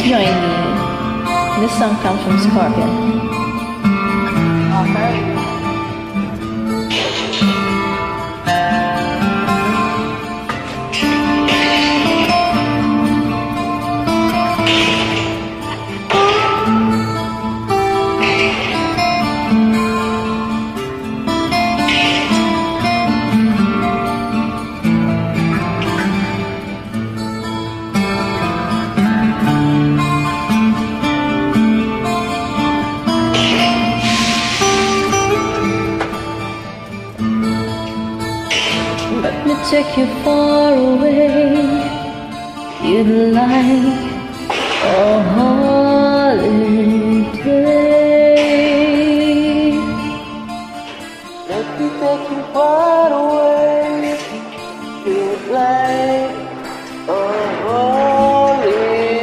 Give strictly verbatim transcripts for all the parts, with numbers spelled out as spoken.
Join me. This song comes from Scorpion. Okay. Let me take you far away. You'd like a holiday. Let me take you far away. You'd like a holiday.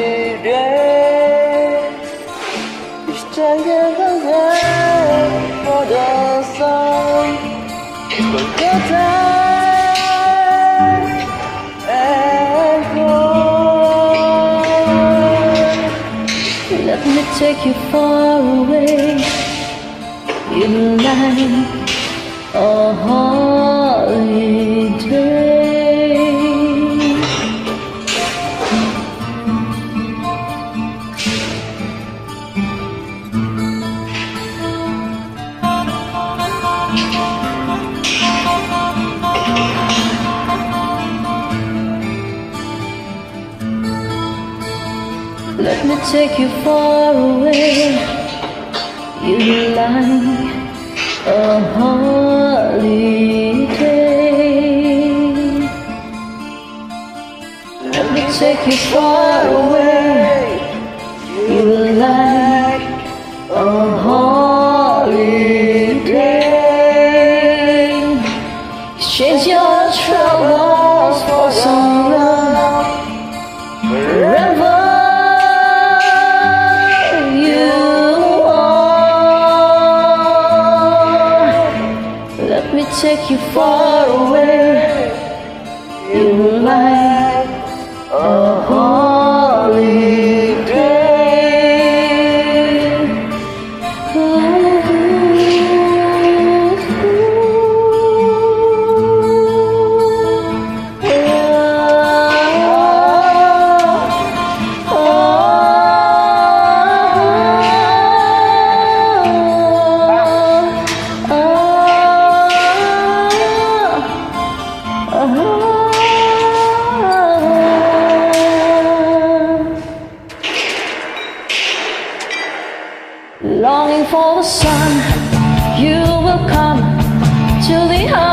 Each time you come back for the sun, for the time. Let me take you far away. You like a holiday. Let me take you far away. You like a holiday. Let me take you far away. You like a holiday. Exchange your troubles for someone forever. Let me take you far away. You like a holiday. Longing for the sun, you will come to the